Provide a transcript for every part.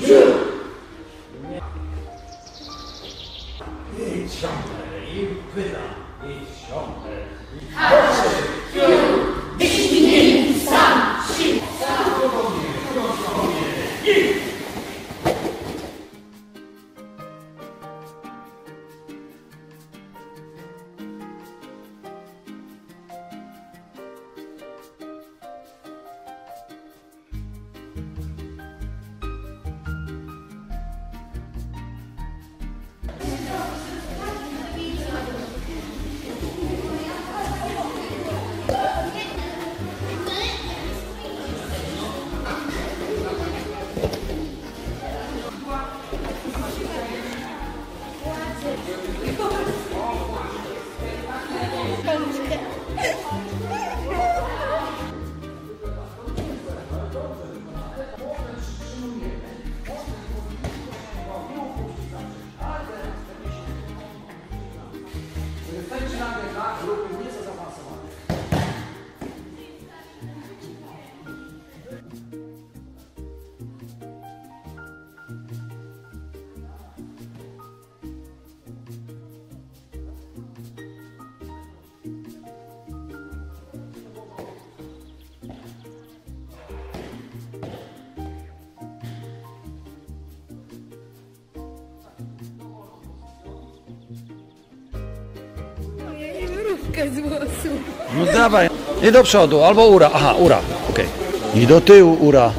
Z włosów. No dawaj, nie do przodu, albo ura, aha, ura, okej. I do tyłu ura.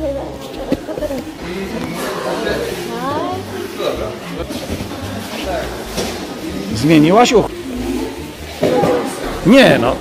Zmieniłaś uch? Nie, no.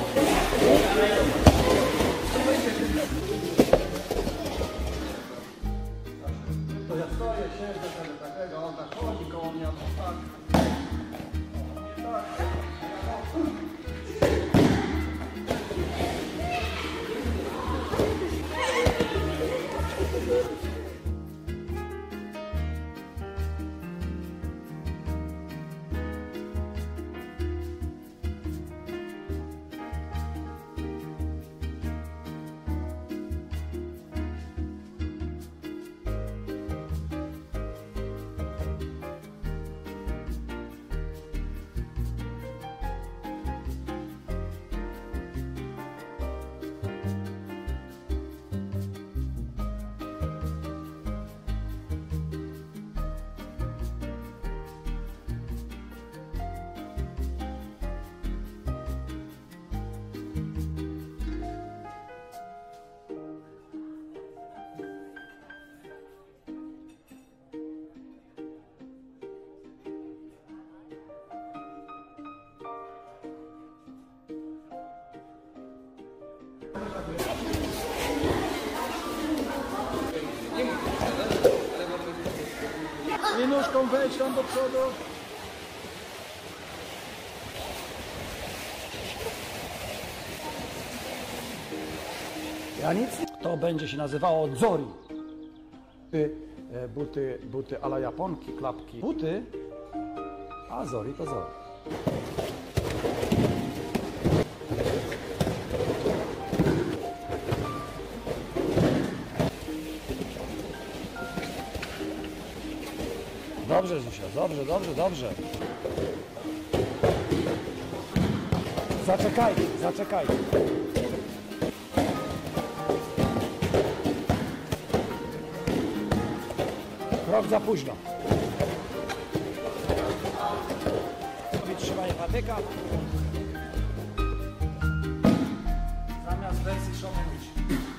I nóżką wejdź tam do przodu. Ja nic. To będzie się nazywało dzori. Buty ala japonki, klapki. Buty, a zori to zori. Dobrze, Zuzia, dobrze, dobrze, dobrze. Zaczekajcie, zaczekajcie. Krok za późno. Wytrzymaj patyka. Zamiast wersji szomenić.